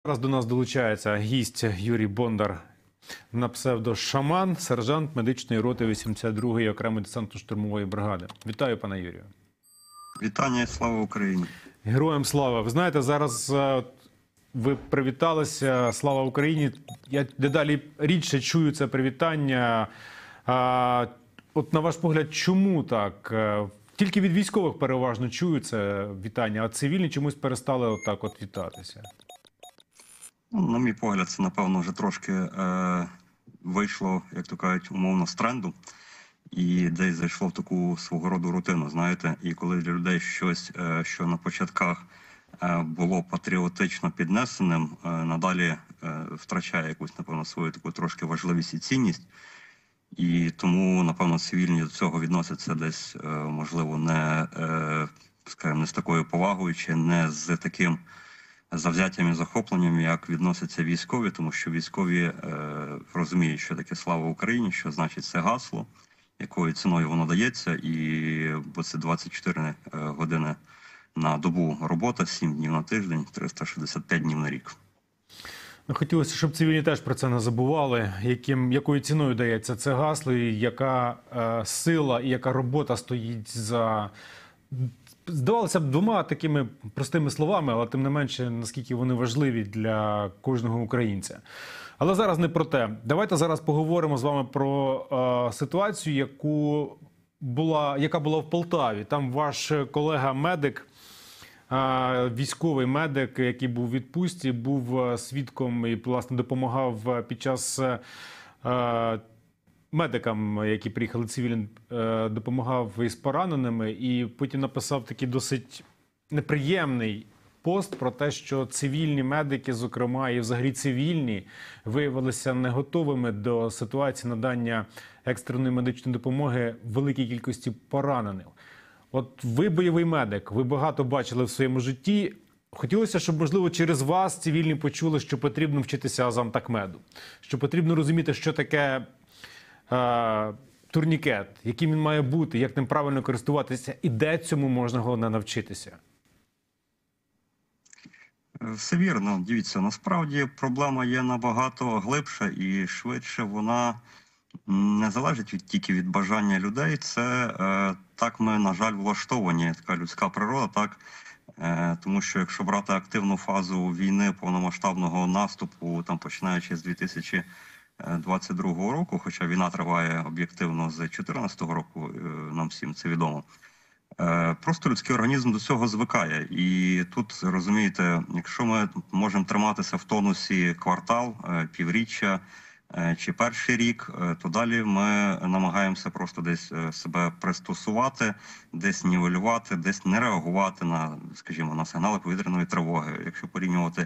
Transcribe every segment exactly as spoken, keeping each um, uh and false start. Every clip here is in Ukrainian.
Зараз до нас долучається гість Юрій Бондар на псевдо Шаман, сержант медичної роти вісімдесят другої окремої десантно-штурмової бригади. Вітаю, пане Юрію. Вітання, слава Україні. Героям слава. Ви знаєте, зараз ви привіталися, слава Україні. Я дедалі рідше чую це привітання. А, от на ваш погляд, чому так? Тільки від військових переважно чую це вітання, а цивільні чомусь перестали отак от вітатися. Ну, на мій погляд, це, напевно, вже трошки е, вийшло, як то кажуть, умовно, з тренду. І десь зайшло в таку свого роду рутину, знаєте. І коли для людей щось, е, що на початках е, було патріотично піднесеним, е, надалі е, втрачає якусь, напевно, свою таку трошки важливість і цінність. І тому, напевно, цивільні до цього відносяться десь, е, можливо, не, е, скажімо, не з такою повагою, чи не з таким завзяттям і захопленням, як відносяться військові, тому що військові е, розуміють, що таке слава Україні, що значить це гасло, якою ціною воно дається, і бо це двадцять чотири години на добу робота, сім днів на тиждень, триста шістдесят п'ять днів на рік. Хотілося, щоб цивільні теж про це не забували, яким, якою ціною дається це гасло, і яка е, сила і яка робота стоїть за... Здавалося б, двома такими простими словами, але тим не менше, наскільки вони важливі для кожного українця. Але зараз не про те. Давайте зараз поговоримо з вами про е, ситуацію, яку була, яка була в Полтаві. Там ваш колега-медик, е, військовий медик, який був у відпустці, був свідком і, власне, допомагав під час... Е, медикам, які приїхали цивільні, допомагав із пораненими, і потім написав такий досить неприємний пост про те, що цивільні медики, зокрема, і взагалі цивільні, виявилися не готовими до ситуації надання екстреної медичної допомоги великій кількості поранених. От ви бойовий медик, ви багато бачили в своєму житті. Хотілося, щоб, можливо, через вас цивільні почули, що потрібно вчитися азам такмеду, що потрібно розуміти, що таке турнікет, яким він має бути, як ним правильно користуватися, і де цьому можна, головне, навчитися? Все вірно. Дивіться, насправді проблема є набагато глибша і швидше вона не залежить від, тільки від бажання людей. Це е, так ми, на жаль, влаштовані, така людська природа, так? Е, тому що якщо брати активну фазу війни, повномасштабного наступу, там починаючи з дві тисячі двадцять другого року, хоча війна триває об'єктивно з дві тисячі чотирнадцятого року, нам всім це відомо. Просто людський організм до цього звикає. І тут, розумієте, якщо ми можемо триматися в тонусі квартал, півріччя чи перший рік, то далі ми намагаємося просто десь себе пристосувати, десь нівелювати, десь не реагувати на, скажімо, на сигнали повітряної тривоги. Якщо порівнювати,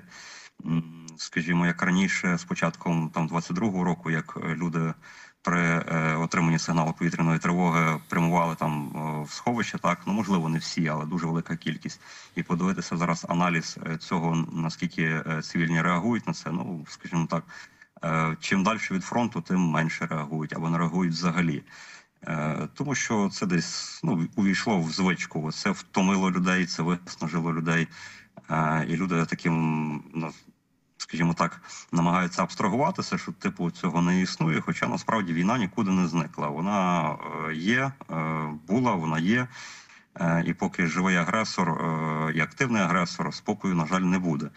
скажімо, як раніше, з початком там двадцять другого року, як люди при е, отриманні сигналу повітряної тривоги прямували там е, в сховище, так, ну, можливо, не всі, але дуже велика кількість. І подивитися зараз аналіз цього, наскільки е, цивільні реагують на це, ну, скажімо так, е, чим далі від фронту, тим менше реагують, або не реагують взагалі. Е, тому що це десь, ну, увійшло в звичку, це втомило людей, це виснажило людей, е, і люди таким, ну, скажімо так, намагаються абстрагуватися, що типу цього не існує, хоча насправді війна нікуди не зникла. Вона є, була, вона є, і поки живий агресор і активний агресор, спокою, на жаль, не буде.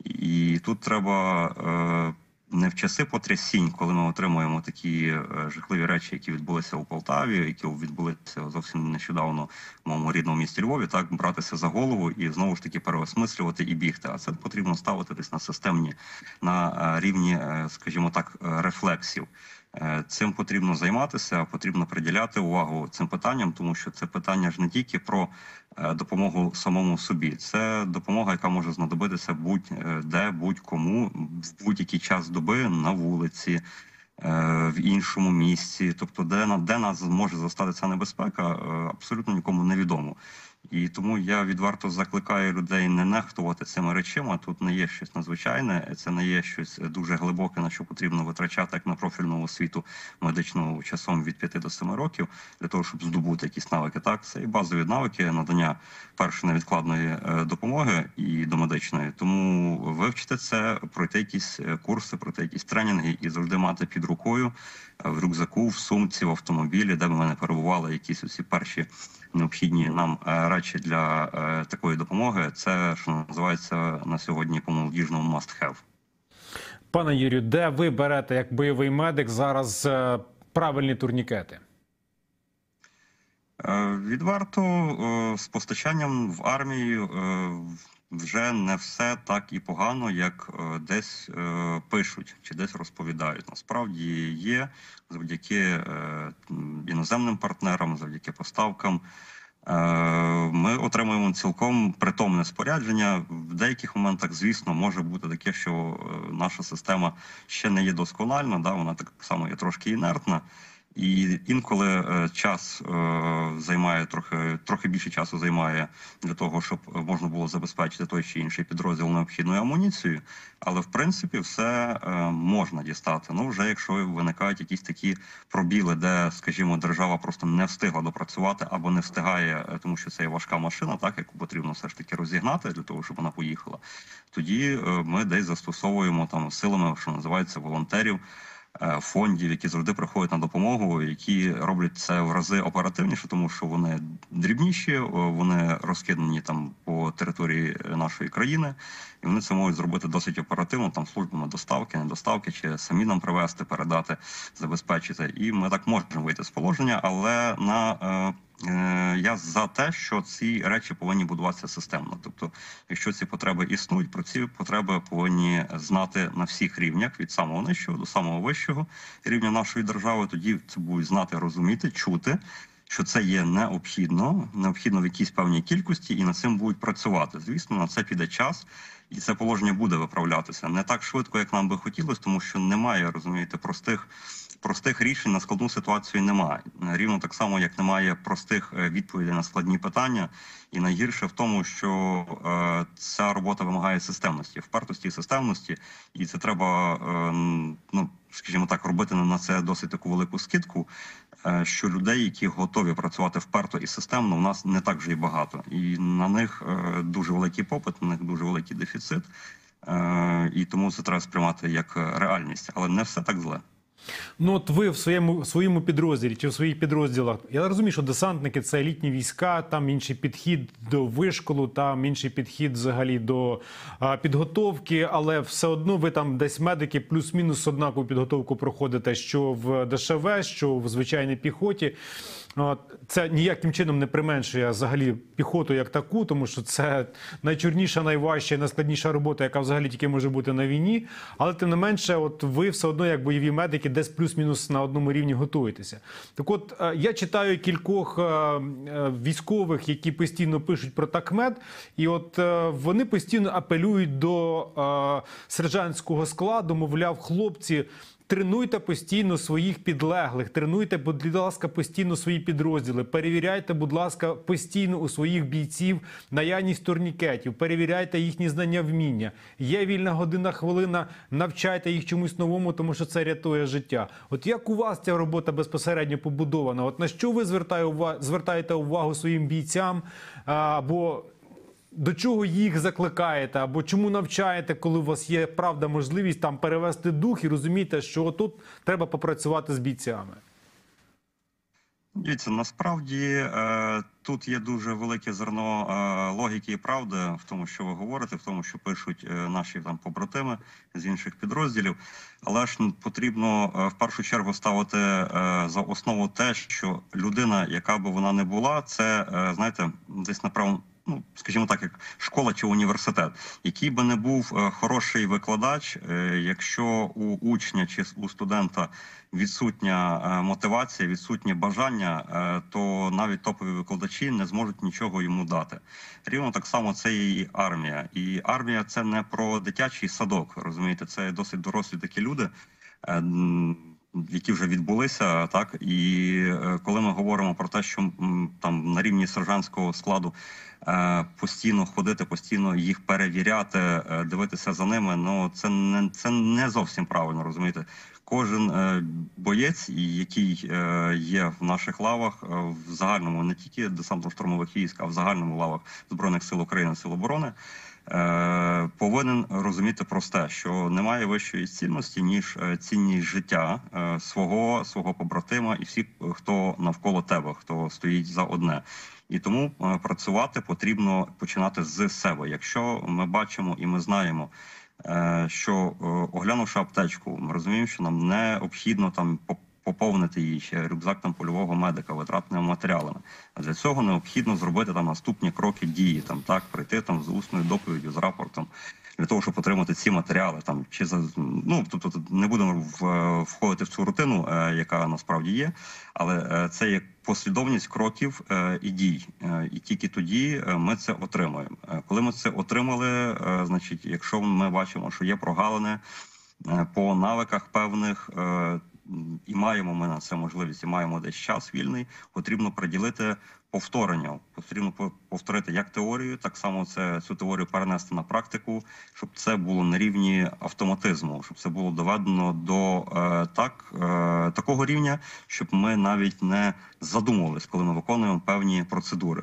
І тут треба не в часи потрясінь, коли ми отримуємо такі жахливі речі, які відбулися у Полтаві, які відбулися зовсім нещодавно в моєму рідному місті Львові, так, братися за голову і знову ж таки переосмислювати і бігти. А це потрібно ставити десь на системні, на рівні, скажімо так, рефлексів. Цим потрібно займатися, потрібно приділяти увагу цим питанням, тому що це питання ж не тільки про допомогу самому собі. Це допомога, яка може знадобитися будь-де, будь-кому, в будь-який час доби, на вулиці, в іншому місці. Тобто, де, де нас може застати ця небезпека, абсолютно нікому невідомо. І тому я відверто закликаю людей не нехтувати цими речами. Тут не є щось надзвичайне, це не є щось дуже глибоке, на що потрібно витрачати як на профільну освіту медичну часом від п'яти до семи років для того, щоб здобути якісь навики. Так, це і базові навики надання першої невідкладної е, допомоги і домедичної. Тому вивчити це, пройти якісь е, курси, пройти якісь тренінги і завжди мати під рукою е, в рюкзаку, в сумці, в автомобілі, де б мене перебували якісь усі перші необхідні нам е, речі для е, такої допомоги. Це, що називається на сьогодні по молодіжному must have. Пане Юрію, де ви берете як бойовий медик зараз е, правильні турнікети? Е, Відверто, е, з постачанням в армію е, вже не все так і погано, як е, десь е, пишуть чи десь розповідають. Насправді є завдяки е, іноземним партнерам, завдяки поставкам. Е, Ми отримуємо цілком притомне спорядження. В деяких моментах, звісно, може бути таке, що е, наша система ще не є доскональна, да, вона так само є трошки інертна. І інколи е, час е, займає трохи трохи більше часу займає для того, щоб можна було забезпечити той чи інший підрозділ необхідною амуніцією. Але в принципі все е, можна дістати. Ну вже якщо виникають якісь такі пробіли, де, скажімо, держава просто не встигла допрацювати або не встигає, е, тому що це є важка машина, так яку потрібно все ж таки розігнати для того, щоб вона поїхала. Тоді е, ми десь застосовуємо там силами, що називається, волонтерів. Фондів, які завжди приходять на допомогу, які роблять це в рази оперативніше, тому що вони дрібніші, вони розкидані там по території нашої країни, і вони це можуть зробити досить оперативно, там службами доставки, недоставки, чи самі нам привезти, передати, забезпечити. І ми так можемо вийти з положення, але на я за те, що ці речі повинні будуватися системно. Тобто, якщо ці потреби існують, про ці потреби повинні знати на всіх рівнях, від самого нижчого до самого вищого рівня нашої держави. Тоді це будуть знати, розуміти, чути, що це є необхідно, необхідно в якійсь певній кількості, і над цим будуть працювати. Звісно, на це піде час, і це положення буде виправлятися. Не так швидко, як нам би хотілося, тому що немає, розумієте, простих Простих рішень на складну ситуацію немає. Рівно так само, як немає простих відповідей на складні питання. І найгірше в тому, що е, ця робота вимагає системності, впертості і системності. І це треба, е, ну, скажімо так, робити на це досить таку велику скидку, е, що людей, які готові працювати вперто і системно, у нас не так вже і багато. І на них е, дуже великий попит, на них дуже великий дефіцит. Е, і тому це треба сприймати як реальність. Але не все так зле. Ну от ви в своєму своєму підрозділі чи в своїх підрозділах, я розумію, що десантники – це елітні війська, там інший підхід до вишколу, там інший підхід взагалі до а, підготовки, але все одно ви там десь медики плюс-мінус однакову підготовку проходите, що в ДШВ, що в звичайній піхоті. Це ніяким чином не применшує взагалі піхоту як таку, тому що це найчорніша, найважча і найскладніша робота, яка взагалі тільки може бути на війні. Але тим не менше, от ви все одно, як бойові медики, десь плюс-мінус на одному рівні готуєтеся. Так от, я читаю кількох військових, які постійно пишуть про такмед, і от вони постійно апелюють до сержантського складу, мовляв, хлопці, тренуйте постійно своїх підлеглих, тренуйте, будь ласка, постійно свої підрозділи, перевіряйте, будь ласка, постійно у своїх бійців наявність турнікетів, перевіряйте їхні знання, вміння. Є вільна година, хвилина, навчайте їх чомусь новому, тому що це рятує життя. От як у вас ця робота безпосередньо побудована? От на що ви звертаєте увагу своїм бійцям, або до чого їх закликаєте, або чому навчаєте, коли у вас є, правда, можливість там перевести дух і розумієте, що тут треба попрацювати з бійцями? Дивіться, насправді е, тут є дуже велике зерно е, логіки і правди в тому, що ви говорите, в тому, що пишуть е, наші там побратими з інших підрозділів. Але ж потрібно е, в першу чергу ставити е, за основу те, що людина, яка би вона не була, це, е, знаєте, десь направо, ну, скажімо так, як школа чи університет. Який би не був е, хороший викладач, е, якщо у учня чи у студента відсутня е, мотивація, відсутнє бажання, е, то навіть топові викладачі не зможуть нічого йому дати. Рівно так само це і армія. І армія – це не про дитячий садок, розумієте, це досить дорослі такі люди. Е, які вже відбулися, так і е, коли ми говоримо про те, що м, там на рівні сержантського складу е, постійно ходити, постійно їх перевіряти, е, дивитися за ними, ну це не це не зовсім правильно, розумієте. Кожен е, боєць, який е, є в наших лавах, е, в загальному не тільки десантно-штурмових військ, а в загальному лавах Збройних сил України, Сил оборони, е, повинен розуміти просте, що немає вищої цінності, ніж е, цінність життя е, свого, свого побратима і всіх, хто навколо тебе, хто стоїть за одне. І тому е, працювати потрібно починати з себе. Якщо ми бачимо і ми знаємо, що оглянувши аптечку, ми розуміємо, що нам необхідно там поповнити її ще рюкзак там польового медика витратними матеріалами. А для цього необхідно зробити там наступні кроки дії, там так прийти там з усною доповіддю, з рапортом, для того, щоб отримати ці матеріали, там чи за ну тобто не будемо в, входити в цю рутину, е, яка насправді є, але е, це є послідовність кроків е, і дій, е, і тільки тоді ми це отримаємо. Е, коли ми це отримали, е, значить, якщо ми бачимо, що є прогалини е, по навиках певних. Е, І маємо ми на це можливість, і маємо десь час вільний, потрібно приділити повторення. Потрібно повторити як теорію, так само це цю теорію перенести на практику, щоб це було на рівні автоматизму, щоб це було доведено до е, так, е, такого рівня, щоб ми навіть не задумувались, коли ми виконуємо певні процедури.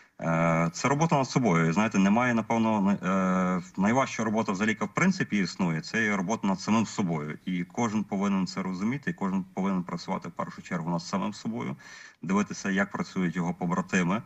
Це робота над собою. Знаєте, немає, напевно, найважча робота взагалі, яка в принципі існує, це є робота над самим собою. І кожен повинен це розуміти, і кожен повинен працювати в першу чергу над самим собою, дивитися, як працюють його побратими.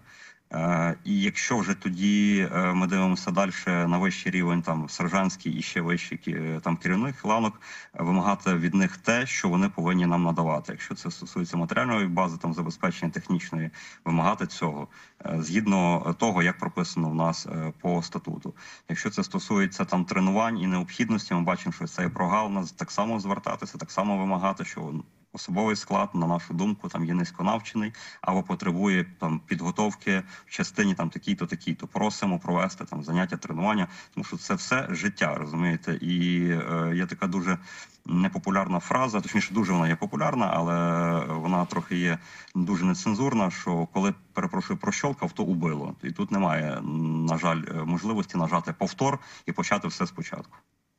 І якщо вже тоді ми дивимося далі на вищий рівень, там сержантський і ще вищий там керівних ланок, вимагати від них те, що вони повинні нам надавати. Якщо це стосується матеріальної бази, там забезпечення технічної, вимагати цього згідно того, як прописано в нас по статуту. Якщо це стосується там тренувань і необхідності, ми бачимо, що це є прогалина, так само звертатися, так само вимагати, що особовий склад, на нашу думку, там є низьконавчений або потребує там підготовки в частині там такій-то, такій-то. Просимо провести там заняття, тренування, тому що це все життя, розумієте? І е, є така дуже непопулярна фраза, точніше, дуже вона є популярна, але вона трохи є дуже нецензурна, що коли, перепрошую, прощолкав, то убило. І тут немає, на жаль, можливості нажати повтор і почати все спочатку.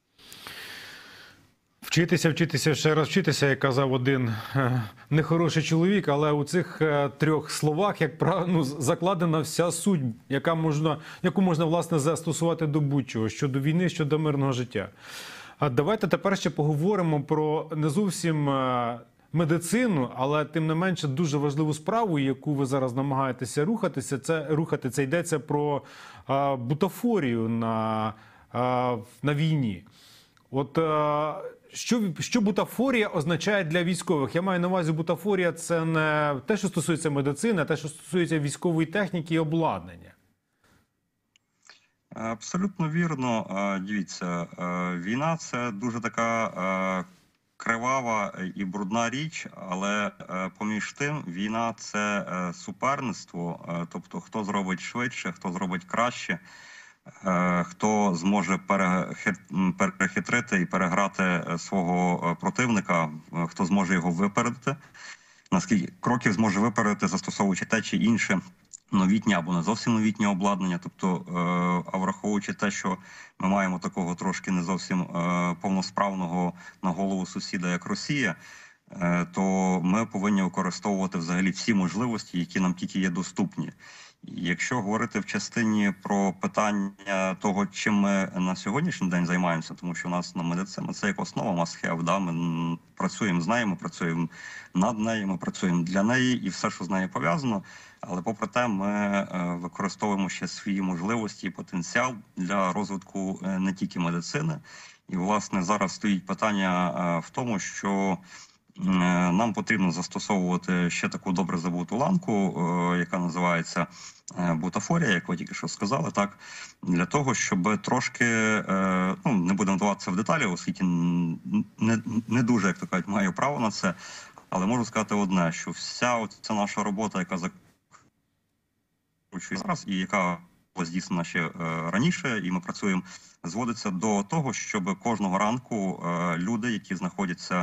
Вчитися, вчитися, ще раз вчитися, як казав один е, нехороший чоловік, але у цих е, трьох словах, як ну, закладена вся суть, яка можна, яку можна, власне, застосувати до будь-чого, щодо війни, щодо мирного життя. А давайте тепер ще поговоримо про не зовсім е, медицину, але тим не менше дуже важливу справу, яку ви зараз намагаєтеся рухатися, це рухати, це йдеться про е, бутафорію на, е, на війні. От е, Що, що бутафорія означає для військових? Я маю на увазі, бутафорія – це не те, що стосується медицини, а те, що стосується військової техніки і обладнання. Абсолютно вірно. Дивіться, війна – це дуже така кривава і брудна річ, але поміж тим війна – це суперництво, тобто хто зробить швидше, хто зробить краще, хто зможе перехитрити і переграти свого противника, хто зможе його випередити, наскільки кроків зможе випередити, застосовуючи те чи інше новітнє або не зовсім новітнє обладнання. Тобто, а враховуючи те, що ми маємо такого трошки не зовсім повносправного на голову сусіда, як Росія, то ми повинні використовувати взагалі всі можливості, які нам тільки є доступні. Якщо говорити в частині про питання того, чим ми на сьогоднішній день займаємося, тому що у нас на медицина це як основа must have, да? Ми працюємо з нею, ми працюємо над нею, ми працюємо для неї і все, що з нею пов'язано. Але попри те, ми використовуємо ще свої можливості і потенціал для розвитку не тільки медицини. І, власне, зараз стоїть питання в тому, що нам потрібно застосовувати ще таку добре забуту ланку, яка називається бутафорія, як ви тільки що сказали, так, для того, щоб трошки, ну, не будемо вдаватися в деталі, оскільки не, не дуже, як то кажуть, маю право на це, але можу сказати одне, що вся ця наша робота, яка закручує зараз і яка була здійснена ще раніше, і ми працюємо, зводиться до того, щоб кожного ранку люди, які знаходяться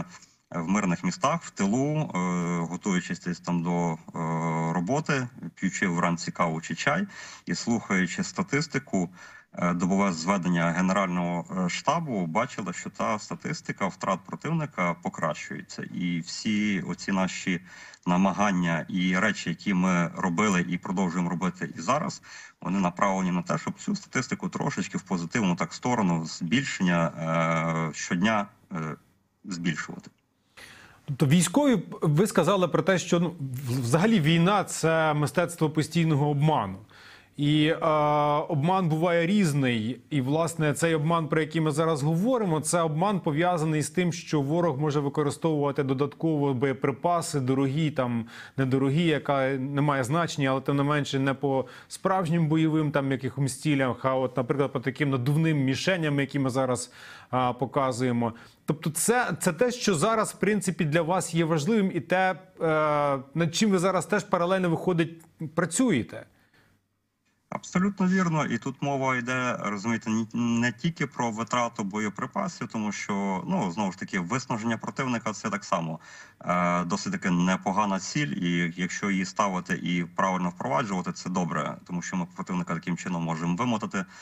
в мирних містах, в тилу, готуючись десь там до роботи, п'ючи вранці каву чи чай і слухаючи статистику, добове зведення Генерального штабу, бачили, що та статистика втрат противника покращується. І всі оці наші намагання і речі, які ми робили і продовжуємо робити і зараз, вони направлені на те, щоб цю статистику трошечки в позитивну так сторону збільшення е, щодня е, збільшувати. Тобто військові, ви сказали про те, що ну, взагалі війна – це мистецтво постійного обману. І е, обман буває різний. І, власне, цей обман, про який ми зараз говоримо, це обман пов'язаний з тим, що ворог може використовувати додатково боєприпаси, дорогі, там, недорогі, яка не має значення, але тим не менше не по справжнім бойовим там якихось цілях, а от, наприклад, по таким надувним мішеням, які ми зараз а, показуємо. Тобто це, це те, що зараз, в принципі, для вас є важливим і те, е, над чим ви зараз теж паралельно, виходить, працюєте. Абсолютно вірно, і тут мова йде, розумієте, не тільки про витрату боєприпасів, тому що, ну, знову ж таки, виснаження противника – це так само е, досить таки непогана ціль, і якщо її ставити і правильно впроваджувати, це добре, тому що ми противника таким чином можемо вимотати е,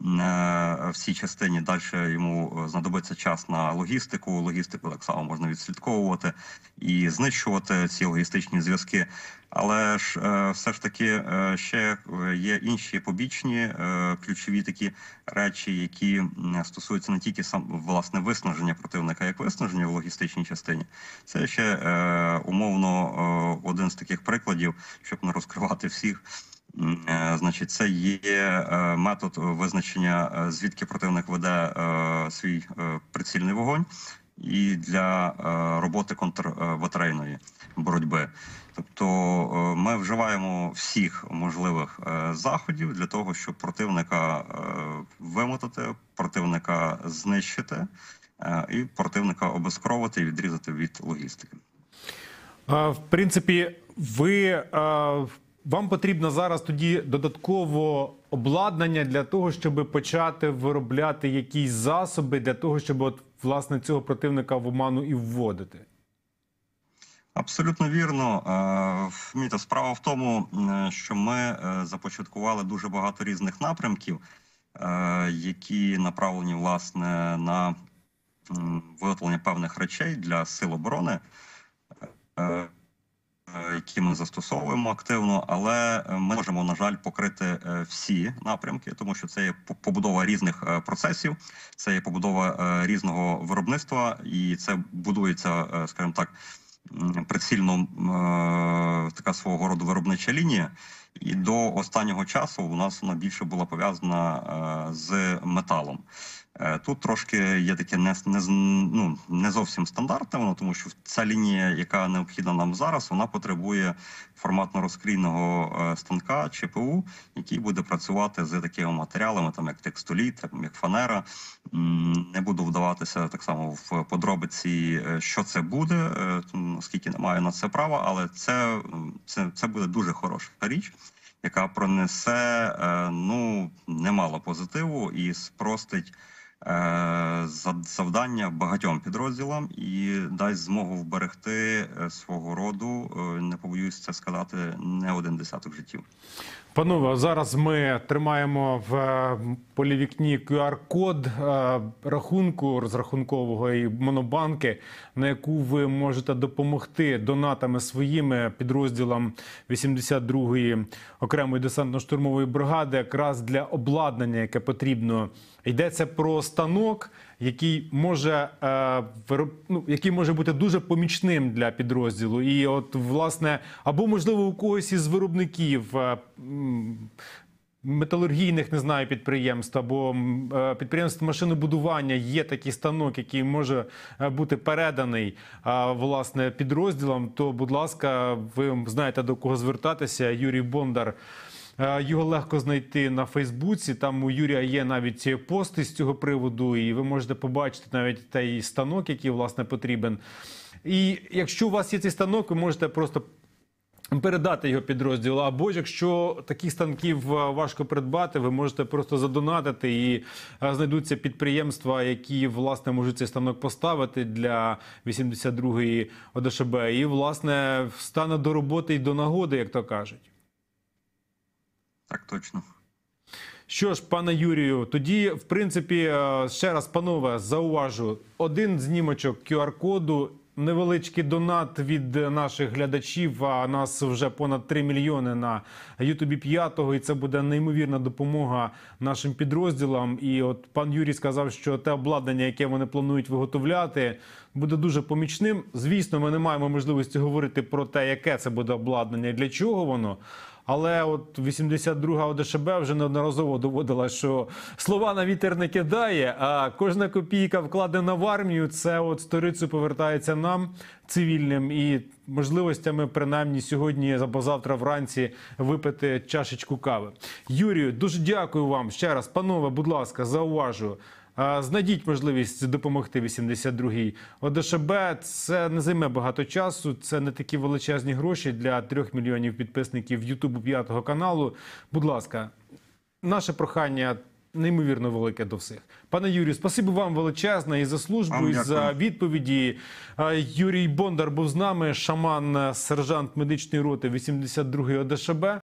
в цій частині. Далі йому знадобиться час на логістику, логістику так само можна відслідковувати і знищувати ці логістичні зв'язки. Але ж е, все ж таки е, ще є інші побічні е, ключові такі речі, які стосуються не тільки сам власне виснаження противника, як виснаження в логістичній частині. Це ще е, умовно е, один з таких прикладів, щоб не розкривати всіх. Е, значить, це є е, метод визначення, е, звідки противник веде е, свій е, прицільний вогонь, і для е, роботи контрбатарейної боротьби. Тобто ми вживаємо всіх можливих заходів для того, щоб противника вимотати, противника знищити і противника обезкровити і відрізати від логістики. В принципі, ви, вам потрібно зараз тоді додатково обладнання для того, щоб почати виробляти якісь засоби, для того, щоб от, власне, цього противника в оману і вводити. Абсолютно вірно. Міта, справа в тому, що ми започаткували дуже багато різних напрямків, які направлені, власне, на виготовлення певних речей для сил оборони, які ми застосовуємо активно, але ми можемо, на жаль, покрити всі напрямки, тому що це є побудова різних процесів, це є побудова різного виробництва, і це будується, скажімо так, прицільно е, така свого роду виробнича лінія, і до останнього часу у нас вона більше була пов'язана е, з металом. Е, тут трошки є таке не, не, ну, не зовсім стандартне, воно, тому що ця лінія, яка необхідна нам зараз, вона потребує форматно-розкрійного е, станка ЧПУ, який буде працювати з такими матеріалами, там, як текстоліт, як фанера. Не буду вдаватися так само в подробиці, що це буде, оскільки не маю на це права, але це, це, це буде дуже хороша річ, яка пронесе ну, немало позитиву і спростить завдання багатьом підрозділам і дасть змогу вберегти свого роду, не побоюсь це сказати, не один десяток життів. Панове, зараз ми тримаємо в полівікні ку ар код рахунку розрахункового і монобанки, на яку ви можете допомогти донатами своїми підрозділам вісімдесят другої окремої десантно-штурмової бригади якраз для обладнання, яке потрібно. Йдеться про станок, який може, ну, який може бути дуже помічним для підрозділу. І от, власне, або, можливо, у когось із виробників металургійних, не знаю, підприємств, або підприємств машинобудування є такий станок, який може бути переданий, власне, підрозділам, то, будь ласка, ви знаєте, до кого звертатися. Юрій Бондар. Його легко знайти на Фейсбуці, там у Юрія є навіть пости з цього приводу, і ви можете побачити навіть той станок, який, власне, потрібен. І якщо у вас є цей станок, ви можете просто передати його підрозділу. Або ж якщо таких станків е, важко придбати, ви можете просто задонатити і е, знайдуться підприємства, які, власне, можуть цей станок поставити для вісімдесят другої О Де Ше Бе. І, власне, стане до роботи і до нагоди, як то кажуть. Так точно. Що ж, пане Юрію, тоді, в принципі, е, ще раз, панове, зауважу, один знімочок Q R-коду, невеличкий донат від наших глядачів, а нас вже понад три мільйони на Ютубі п'ятого, і це буде неймовірна допомога нашим підрозділам. І от пан Юрій сказав, що те обладнання, яке вони планують виготовляти, буде дуже помічним. Звісно, ми не маємо можливості говорити про те, яке це буде обладнання і для чого воно. Але от вісімдесят друга О Де Ше Бе вже неодноразово доводила, що слова на вітер не кидає, а кожна копійка вкладена в армію, це от сторицею повертається нам, цивільним, і можливостями принаймні сьогодні або завтра вранці випити чашечку кави. Юрію, дуже дякую вам ще раз. Панове, будь ласка, зауважу. А, Знайдіть можливість допомогти вісімдесят другій О Де Ше Бе. Це не займе багато часу, це не такі величезні гроші для трьох мільйонів підписників Ютубу п'ятого каналу. Будь ласка, наше прохання неймовірно велике до всіх. Пане Юрію, спасибі вам величезне і за службу, Вам і за дякую. відповіді. А, Юрій Бондар був з нами, шаман, сержант медичної роти вісімдесят другої О Де Ше Бе.